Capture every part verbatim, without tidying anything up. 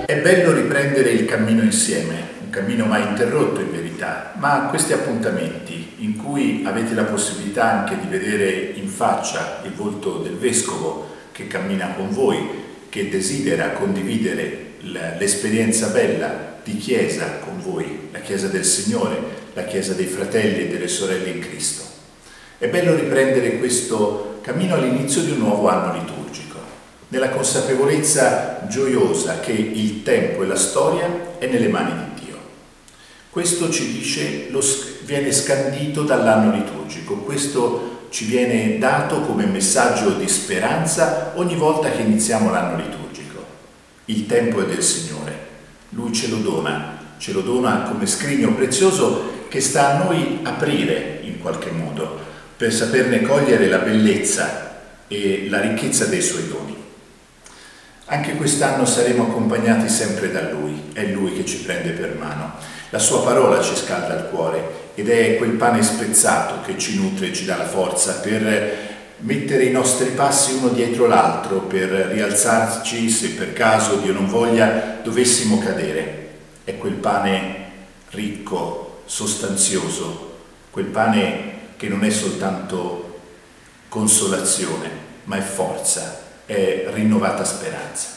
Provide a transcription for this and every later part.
È bello riprendere il cammino insieme, un cammino mai interrotto in verità, ma questi appuntamenti in cui avete la possibilità anche di vedere in faccia il volto del Vescovo che cammina con voi, che desidera condividere l'esperienza bella di Chiesa con voi, la Chiesa del Signore, la Chiesa dei fratelli e delle sorelle in Cristo. È bello riprendere questo cammino all'inizio di un nuovo anno liturgico, nella consapevolezza gioiosa che il tempo e la storia è nelle mani di Dio. Questo ci dice, lo, viene scandito dall'anno liturgico, questo ci viene dato come messaggio di speranza ogni volta che iniziamo l'anno liturgico. Il tempo è del Signore, Lui ce lo dona, ce lo dona come scrigno prezioso che sta a noi aprire in qualche modo, per saperne cogliere la bellezza e la ricchezza dei Suoi doni. Anche quest'anno saremo accompagnati sempre da Lui, è Lui che ci prende per mano. La Sua parola ci scalda il cuore ed è quel pane spezzato che ci nutre e ci dà la forza per mettere i nostri passi uno dietro l'altro, per rialzarci se per caso, Dio non voglia, dovessimo cadere. È quel pane ricco, sostanzioso, quel pane che non è soltanto consolazione, ma è forza, è rinnovata speranza.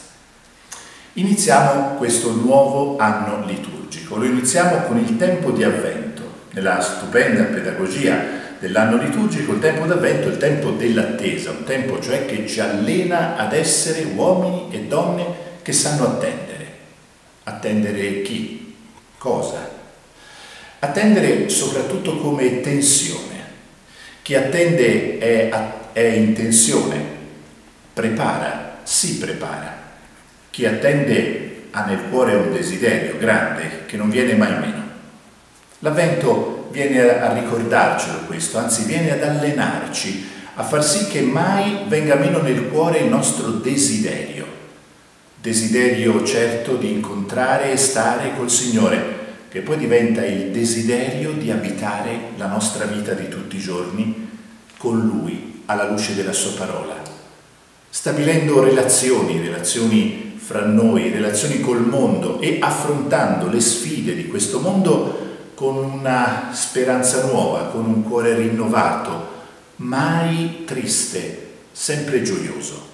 Iniziamo questo nuovo anno liturgico, lo iniziamo con il tempo di Avvento. Nella stupenda pedagogia dell'anno liturgico il tempo d'Avvento è il tempo dell'attesa, un tempo cioè che ci allena ad essere uomini e donne che sanno attendere. Attendere chi? Cosa? Attendere soprattutto come tensione. Chi attende è, è in tensione, prepara, si prepara. Chi attende ha nel cuore un desiderio grande che non viene mai meno. L'Avvento viene a ricordarcelo questo, anzi viene ad allenarci, a far sì che mai venga meno nel cuore il nostro desiderio. Desiderio certo di incontrare e stare col Signore, che poi diventa il desiderio di abitare la nostra vita di tutti i giorni con Lui, alla luce della Sua parola, stabilendo relazioni, relazioni fra noi, relazioni col mondo e affrontando le sfide di questo mondo con una speranza nuova, con un cuore rinnovato, mai triste, sempre gioioso.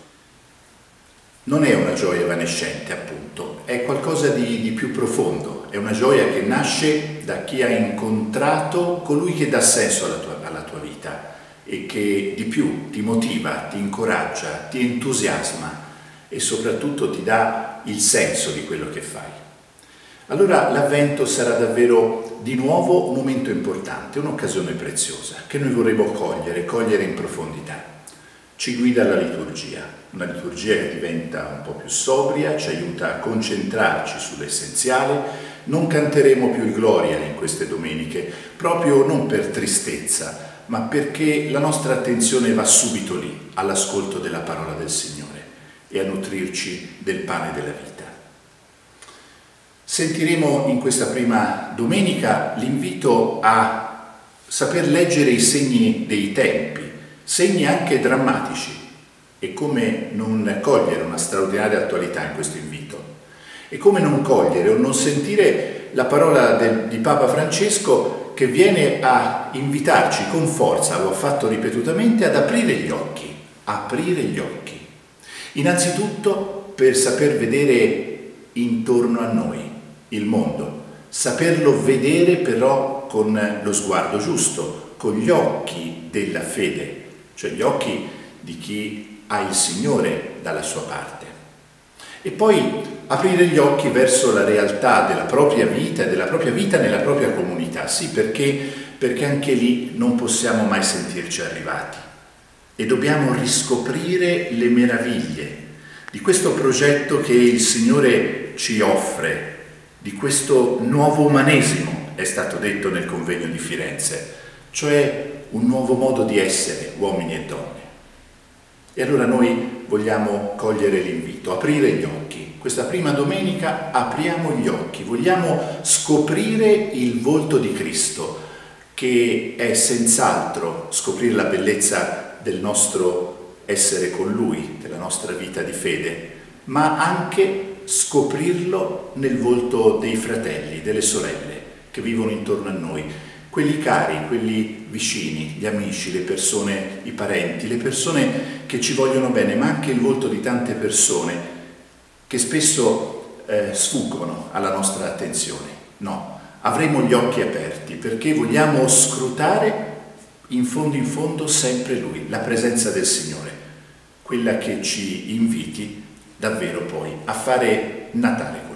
Non è una gioia evanescente, appunto, è qualcosa di, di più profondo, è una gioia che nasce da chi ha incontrato colui che dà senso alla tua, alla tua vita e che di più ti motiva, ti incoraggia, ti entusiasma e soprattutto ti dà il senso di quello che fai. Allora l'Avvento sarà davvero di nuovo un momento importante, un'occasione preziosa che noi vorremmo cogliere, cogliere in profondità. Ci guida la liturgia, una liturgia che diventa un po' più sobria, ci aiuta a concentrarci sull'essenziale. Non canteremo più il Gloria in queste domeniche, proprio non per tristezza, ma perché la nostra attenzione va subito lì, all'ascolto della parola del Signore e a nutrirci del pane della vita. Sentiremo in questa prima domenica l'invito a saper leggere i segni dei tempi, segni anche drammatici, e come non cogliere una straordinaria attualità in questo invito, e come non cogliere o non sentire la parola del, di Papa Francesco che viene a invitarci con forza, lo ha fatto ripetutamente, ad aprire gli occhi, aprire gli occhi. Innanzitutto per saper vedere intorno a noi il mondo, saperlo vedere però con lo sguardo giusto, con gli occhi della fede, cioè gli occhi di chi ha il Signore dalla sua parte. E poi aprire gli occhi verso la realtà della propria vita e della propria vita nella propria comunità, sì, perché, perché anche lì non possiamo mai sentirci arrivati e dobbiamo riscoprire le meraviglie di questo progetto che il Signore ci offre, di questo nuovo umanesimo, è stato detto nel convegno di Firenze, cioè un nuovo modo di essere uomini e donne. E allora noi vogliamo cogliere l'invito, aprire gli occhi. Questa prima domenica apriamo gli occhi, vogliamo scoprire il volto di Cristo, che è senz'altro scoprire la bellezza del nostro essere con Lui, della nostra vita di fede, ma anche scoprirlo nel volto dei fratelli, delle sorelle che vivono intorno a noi, quelli cari, quelli vicini, gli amici, le persone, i parenti, le persone che ci vogliono bene, ma anche il volto di tante persone che spesso eh, sfuggono alla nostra attenzione. No, avremo gli occhi aperti perché vogliamo scrutare in fondo in fondo sempre Lui, la presenza del Signore, quella che ci inviti davvero poi a fare Natale